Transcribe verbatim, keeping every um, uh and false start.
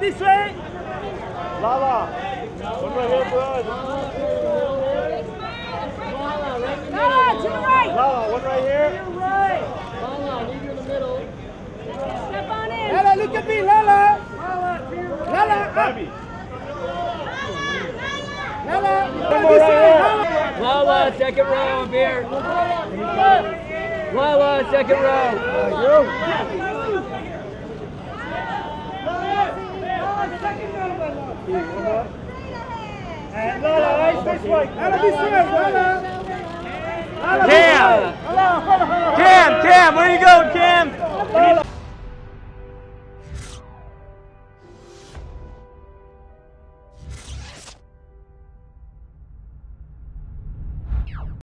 this way. Lala. One right here, bud. Lala, to the right. Lala, one right here. To the right. Lala, I need you in the middle. Step on in. Lala, look at me, Lala. Lala, up. Lala, One more right here. Lala, second row up here. Lala, second row. And Lala, nice this way. Lala, this way, Lala. Cam! Cam, Cam, where you going, Cam? Lala.